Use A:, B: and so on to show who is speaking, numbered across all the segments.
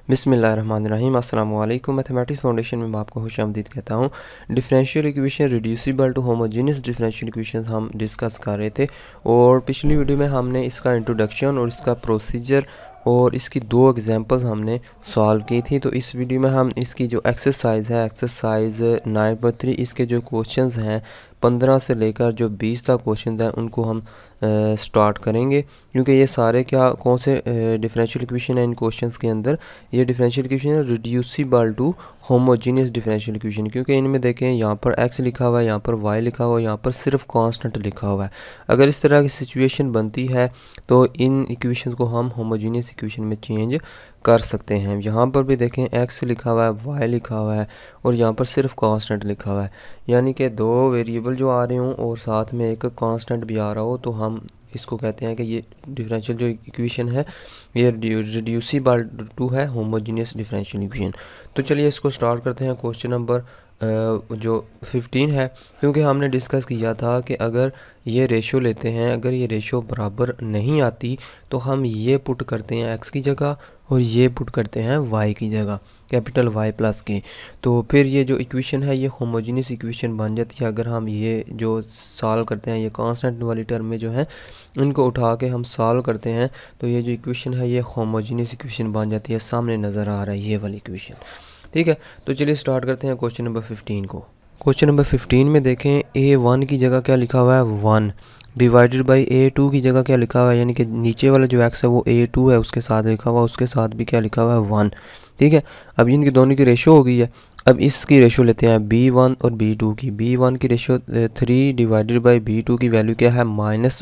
A: बिस्मिल्लाहिर्रहमानिर्रहीम अस्सलाम वालेकुम। मैथमेटिक्स फाउंडेशन में मैं आपको खुशामदीद कहता हूँ। Differential equation reducible to homogeneous differential equation हम डिस्कस कर रहे थे और पिछली वीडियो में हमने इसका इंट्रोडक्शन और इसका प्रोसीजर और इसकी दो एग्जांपल्स हमने सॉल्व की थी। तो इस वीडियो में हम इसकी जो एक्सरसाइज है एक्सरसाइज 9.3 इसके जो क्वेश्चंस हैं 15 से लेकर जो 20 तक क्वेश्चंस हैं उनको हम स्टार्ट करेंगे, क्योंकि ये सारे कौन से डिफरेंशियल इक्वेशन है इन क्वेश्चंस के अंदर। ये डिफरेंशियल इक्वेशन है reducible to homogeneous differential equation, क्योंकि इनमें देखें यहाँ पर x लिखा हुआ है, यहाँ पर y लिखा हुआ है, यहाँ पर सिर्फ कांस्टेंट लिखा हुआ है। अगर इस तरह की सिचुएशन बनती है तो इन इक्वेशन को हम होमोजेनियस इक्वेशन में चेंज कर सकते हैं। यहाँ पर भी देखें x लिखा हुआ है, y लिखा हुआ है और यहाँ पर सिर्फ कांस्टेंट लिखा हुआ है, यानी कि दो वेरिएबल जो आ रहे हों और साथ में एक कांस्टेंट भी आ रहा हो, तो हम इसको कहते हैं कि ये डिफरेंशियल जो इक्वेशन है ये रिड्यूसिबल टू है होमोजेनियस डिफरेंशियल इक्वेशन। तो चलिए इसको स्टार्ट करते हैं। क्वेश्चन नंबर जो 15 है, क्योंकि हमने डिस्कस किया था कि अगर ये रेशो लेते हैं, अगर ये रेशो बराबर नहीं आती तो हम ये पुट करते हैं x की जगह और ये पुट करते हैं y की जगह, कैपिटल Y प्लस के। तो फिर ये जो इक्वेशन है ये होमोजेनियस इक्वेशन बन जाती है। अगर हम ये जो सॉल्व करते हैं, ये कांस्टेंट वाली टर्म में जो है इनको उठा के हम सॉल्व करते हैं, तो ये जो इक्वेशन है ये होमोजेनियस इक्वेशन बन जाती है। सामने नज़र आ रहा है ये वाली इक्वेशन, ठीक है। तो चलिए स्टार्ट करते हैं क्वेश्चन नंबर 15 को। क्वेश्चन नंबर 15 में देखें a1 की जगह क्या लिखा हुआ है 1 डिवाइडेड बाई a2 की जगह क्या लिखा हुआ है, यानी कि नीचे वाला जो x है वो a2 है उसके साथ लिखा हुआ, उसके साथ भी क्या लिखा हुआ है 1, ठीक है। अब इनकी दोनों की रेशो हो गई है। अब इसकी रेशो लेते हैं b1 और b2 की। b1 की रेशो 3 डिवाइडेड बाई b2 की वैल्यू क्या है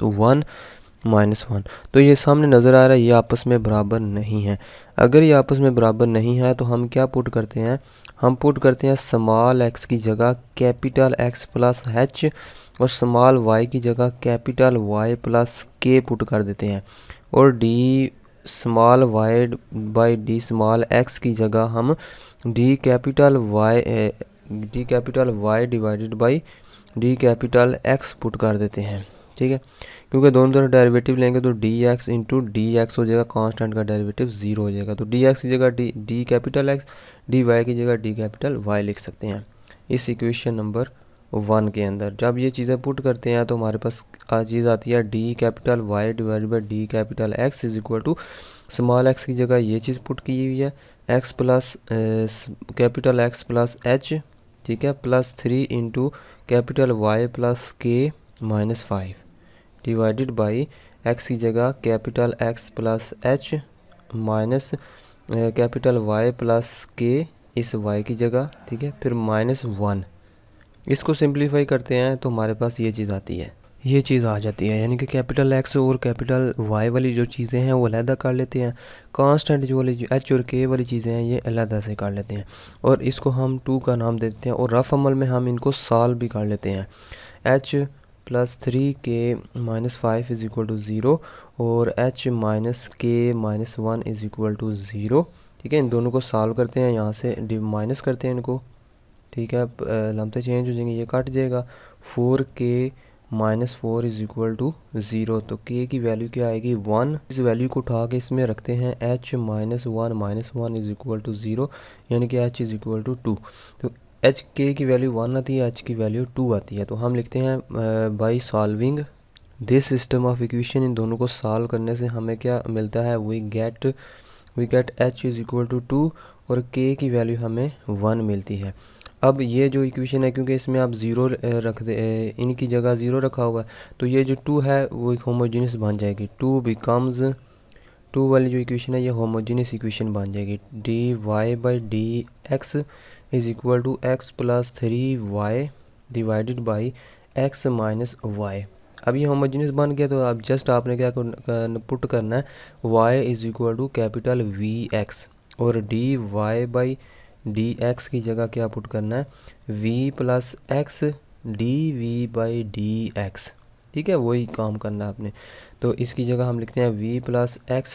A: -1। तो ये सामने नज़र आ रहा है ये आपस में बराबर नहीं है। अगर ये आपस में बराबर नहीं है तो हम क्या पुट करते हैं, हम पुट करते हैं स्मॉल x की जगह कैपिटल x प्लस h और स्मॉल y की जगह capital y plus k put कर देते हैं, और d small y by d small x की जगह हम d capital y divided by d capital x put कर देते हैं, ठीक है। क्योंकि दोनों तरफ डेरिवेटिव लेंगे तो dx इंटू dx हो जाएगा, कांस्टेंट का डेरिवेटिव 0 हो जाएगा। तो dx की जगह d कैपिटल x, dy की जगह d कैपिटल y लिख सकते हैं इस इक्वेशन नंबर 1 के अंदर। जब ये चीज़ें पुट करते हैं तो हमारे पास चीज़ आती है d capital y divided by d capital x is equal to small x की जगह ये चीज़ पुट की हुई है x plus capital x plus h, ठीक है, plus 3 into capital y plus k minus 5 divided by x की जगह capital x plus h minus capital y plus k इस y की जगह, ठीक है, फिर -1। इसको सिंप्लीफाई करते हैं तो हमारे पास ये चीज़ आती है, ये चीज़ आ जाती है, यानी कि कैपिटल x और कैपिटल y वाली जो चीज़ें हैं वो अलहदा कर लेते हैं, कांस्टेंट जो वाली h और k वाली चीज़ें हैं ये अलहदा से कर लेते हैं, और इसको हम 2 का नाम दे देते हैं और रफ अमल में हम इनको सॉल्व भी कर लेते हैं। h plus 3k minus 5 is equal to 0 और h minus k minus 1 is equal to 0, ठीक है। इन दोनों को सॉल्व करते हैं, यहाँ से माइनस करते हैं इनको, ठीक है, लम्बते चेंज हो जाएंगे, ये कट जाएगा। 4k minus 4 is equal to 0, तो k की वैल्यू क्या आएगी 1। इस वैल्यू को उठा के इसमें रखते हैं h minus 1 is equal to 0, यानी कि h इज़ इक्वल टू 2। तो h k की वैल्यू 1 आती है, h की वैल्यू 2 आती है। तो हम लिखते हैं by solving this system of equation, इन दोनों को सॉल्व करने से हमें क्या मिलता है, we get h is equal to 2 और k की वैल्यू हमें 1 मिलती है। अब ये जो इक्वेशन है, क्योंकि इसमें आप 0 रख दे, इनकी जगह 0 रखा हुआ है, तो ये जो 2 है वो एक होमोजेनियस बन जाएगी। 2 बिकम्स 2 वाली जो इक्वेशन है ये होमोजेनियस इक्वेशन बन जाएगी। dy by d x is equal to x plus 3y divided by x minus y. अब ये होमोजेनियस बन गया, तो अब जस्ट आपने क्या पुट करना है y is equal to capital vx और dy बाई dx की जगह क्या पुट करना है v plus x dv by dx, ठीक है, वही काम करना है आपने। तो इसकी जगह हम लिखते हैं v plus x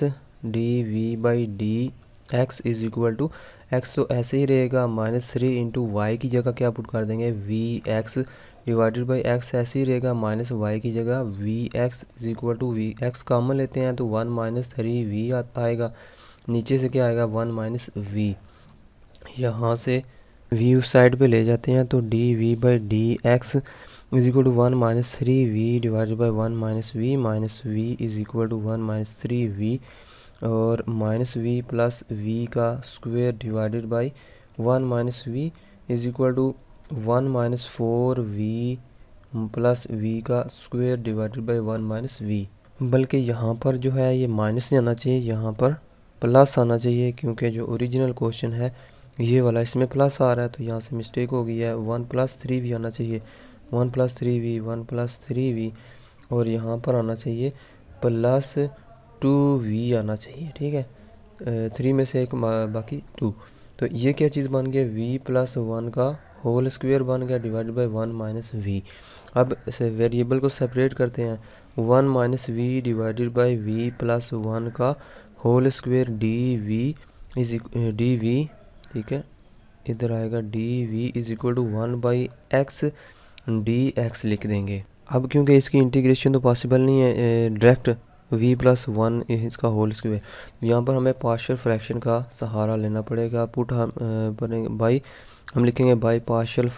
A: dv by d x is equal to x, तो ऐसे ही रहेगा -3 इंटू वाई की जगह क्या पुट कर देंगे vx डिवाइडेड बाई x, ऐसे ही रहेगा माइनस वाई की जगह vx is equal to vx common लेते हैं तो 1 माइनस 3v आएगा नीचे से क्या आएगा 1 माइनस वी, यहाँ से v उस साइड पे ले जाते हैं तो d v by d x is equal to 1 minus 3v divided by 1 minus v is equal to 1 minus 3v और माइनस वी प्लस वी का square divided by 1 minus v is equal to 1 minus 4v plus v का square divided by 1 minus v. बल्कि यहाँ पर जो है ये minus नहीं आना चाहिए, यहाँ पर प्लस आना चाहिए, क्योंकि जो ओरिजिनल क्वेश्चन है ये वाला इसमें प्लस आ रहा है तो यहाँ से मिस्टेक हो गई है। 1 प्लस 3v आना चाहिए, 1 प्लस 3v 1 प्लस 3v और यहाँ पर आना चाहिए प्लस 2v आना चाहिए, ठीक है। 3 में से एक बाकी 2, तो ये क्या चीज़ बन गया v प्लस 1 का होल स्क्वायर बन गया डिवाइडेड बाई 1 माइनस वी। अब इसे वेरिएबल को सेपरेट करते हैं, 1 minus v divided by v plus 1 का होल स्क्वायर डी वी, ठीक है, इधर आएगा d v is equal to 1 by x d x लिख देंगे। अब क्योंकि इसकी इंटीग्रेशन तो पॉसिबल नहीं है डायरेक्ट v प्लस 1 इसका होल स्क्वायर, यहाँ पर हमें पार्शियल फ्रैक्शन का सहारा लेना पड़ेगा। पुट हम बाई हम लिखेंगे बाई पार्शियल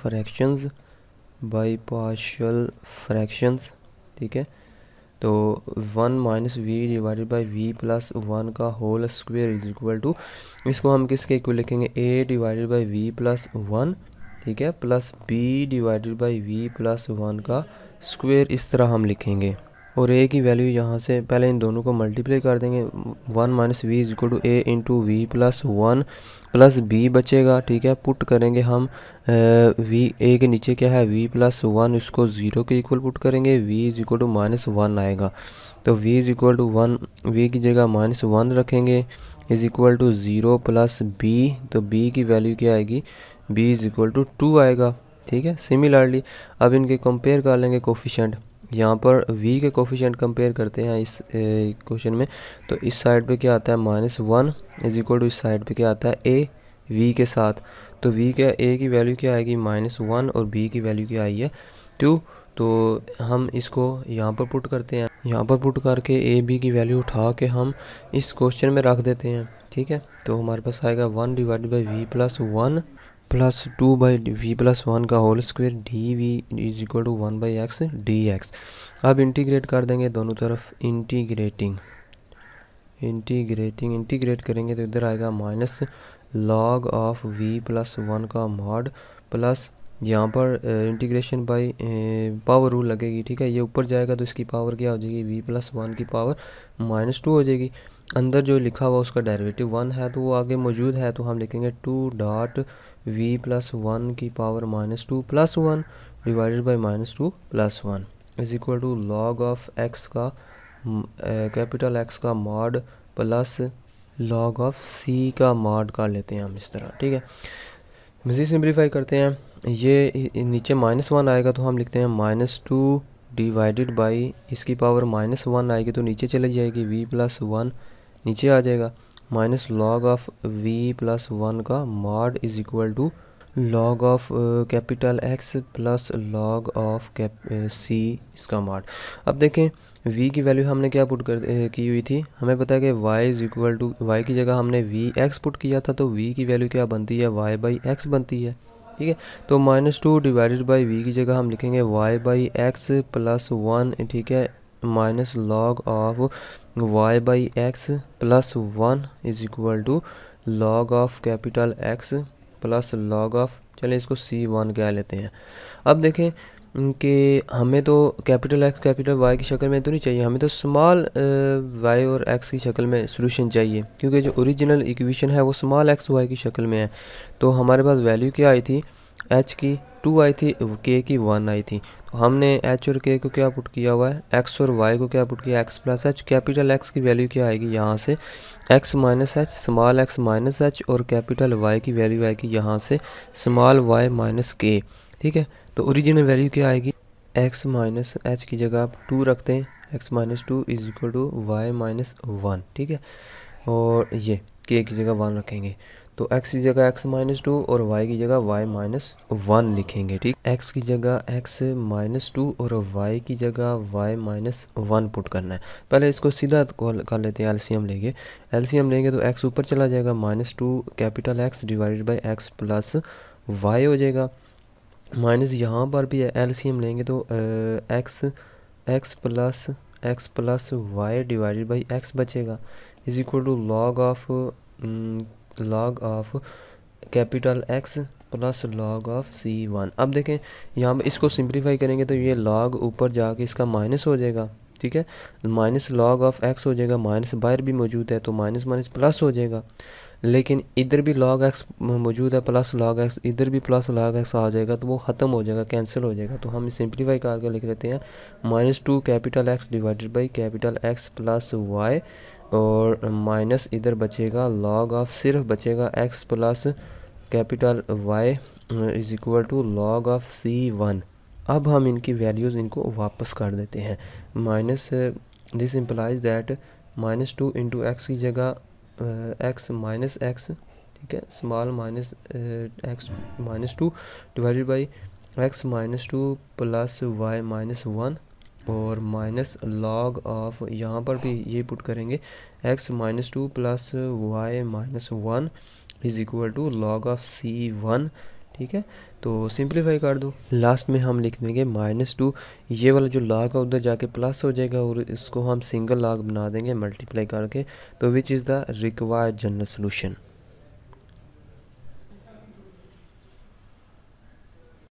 A: फ्रैक्शंस, ठीक है। तो 1 minus v divided by v plus 1 का whole square is equal to, इसको हम किसके इक्वल लिखेंगे a divided by v plus 1, ठीक है, plus b divided by v plus 1 का स्क्वायर, इस तरह हम लिखेंगे। और a की वैल्यू यहाँ से पहले इन दोनों को मल्टीप्लाई कर देंगे, 1 minus v is equal to a into v plus 1 plus b बचेगा, ठीक है। पुट करेंगे हम v, a के नीचे क्या है v प्लस 1, इसको 0 के इक्वल पुट करेंगे, v is equal to minus 1 आएगा, तो v is equal to 1, v की जगह माइनस 1 रखेंगे is equal to 0 plus b, तो b की वैल्यू क्या आएगी, b इज इक्वल टू 2 आएगा, ठीक है। सिमिलरली अब इनके कंपेयर कर लेंगे कोफिशिएंट, यहाँ पर v के कोफिशिएंट कंपेयर करते हैं इस क्वेश्चन में, तो इस साइड पे क्या आता है -1 इज इक्वल टू इस साइड पे क्या आता है a v के साथ, तो v के a की वैल्यू क्या आएगी -1 और b की वैल्यू क्या आई है 2, तो हम इसको यहाँ पर पुट करते हैं, यहाँ पर पुट करके a b की वैल्यू उठा के हम इस क्वेश्चन में रख देते हैं, ठीक है। तो हमारे पास आएगा 1 divided by v plus 1 plus 2 by v plus 1 का whole square d v is equal to 1 by x d x. अब इंटीग्रेट कर देंगे दोनों तरफ, इंटीग्रेट करेंगे तो इधर आएगा minus log of v plus 1 का मॉड प्लस यहाँ पर इंटीग्रेशन बाई पावर रूल लगेगी, ठीक है। ये ऊपर जाएगा तो इसकी पावर क्या हो जाएगी, v प्लस 1 की पावर -2 हो जाएगी। अंदर जो लिखा हुआ उसका डेरिवेटिव 1 है तो वो आगे मौजूद है, तो हम लिखेंगे 2 डॉट v प्लस 1 की power -2 plus 1 divided by -2 plus 1 is equal to log of x का कैपिटल x का mod plus log of c का मॉड कर लेते हैं हम इस तरह, ठीक है। मज़ीद सिंप्लीफाई करते हैं, ये नीचे -1 आएगा तो हम लिखते हैं -2 डिवाइडेड बाई इसकी पावर -1 आएगी तो नीचे चली जाएगी, v प्लस 1 नीचे आ जाएगा, minus log of v plus 1 का mod is equal to log of capital x plus log of c इसका मॉड। अब देखें v की वैल्यू हमने क्या पुट की हुई थी, हमें पता है कि y is equal to, y की जगह हमने vx पुट किया था, तो v की वैल्यू क्या बनती है, y बाई एक्स बनती है, ठीक है। तो -2 डिवाइडेड बाई v की जगह हम लिखेंगे y बाई एक्स प्लस 1, ठीक है, minus log of y by x plus 1 is equal to log of capital x plus log of, चलिए इसको c1 कह लेते हैं। अब देखें कि हमें तो कैपिटल x कैपिटल y की शक्ल में तो नहीं चाहिए, हमें तो स्मॉल y और x की शक्ल में सॉल्यूशन चाहिए, क्योंकि जो ओरिजिनल इक्वेशन है वो स्मॉल x y की शक्ल में है। तो हमारे पास वैल्यू क्या आई थी, h की 2 आई थी, k की 1 आई थी, तो हमने h और k को क्या पुट किया हुआ है, x और y को क्या पुट किया, x plus h। Capital x की वैल्यू क्या आएगी यहाँ से x minus h, small x minus h, और कैपिटल y की वैल्यू आएगी यहाँ से स्मॉल y माइनस k, ठीक है। तो ओरिजिनल वैल्यू क्या आएगी, x माइनस h की जगह आप 2 रखते हैं, x minus 2 is equal to y minus 1, ठीक है, और ये k की जगह 1 रखेंगे। तो x की जगह x माइनस 2 और y की जगह y माइनस 1 लिखेंगे। ठीक, x की जगह x माइनस 2 और y की जगह y माइनस 1 पुट करना है। पहले इसको सीधा कर लेते हैं, एलसीएम लेंगे तो x ऊपर चला जाएगा, minus 2 capital X divided by x plus y हो जाएगा। माइनस यहाँ पर भी है, एलसीएम लेंगे तो x plus y divided by x बचेगा, is equal to log of capital X plus log of C1। अब देखें यहाँ पर इसको सिंप्लीफाई करेंगे तो ये लॉग ऊपर जाके इसका माइनस हो जाएगा। ठीक है, माइनस लॉग ऑफ x हो जाएगा, माइनस बाहर भी मौजूद है तो माइनस माइनस प्लस हो जाएगा। लेकिन इधर भी log x मौजूद है, प्लस log x, इधर भी प्लस log x आ जाएगा तो वो ख़त्म हो जाएगा, कैंसिल हो जाएगा। तो हम सिंप्लीफाई करके लिख लेते हैं minus 2 capital X divided by capital X plus y, और माइनस इधर बचेगा log ऑफ, सिर्फ बचेगा x plus capital Y is equal to log of C1। अब हम इनकी वैल्यूज़ इनको वापस कर देते हैं। Minus this implies that minus 2 into x की जगह x माइनस x, ठीक है, small minus x minus 2 divided by x minus 2 plus y minus 1, और माइनस लॉग ऑफ, यहाँ पर भी ये पुट करेंगे x minus 2 plus y minus 1 is equal to log of C1। ठीक है, तो सिंप्लीफाई कर दो, लास्ट में हम लिख देंगे माइनस 2, ये वाला जो लॉग है उधर जाके प्लस हो जाएगा और इसको हम सिंगल लॉग बना देंगे मल्टीप्लाई करके। तो which is the required general solution.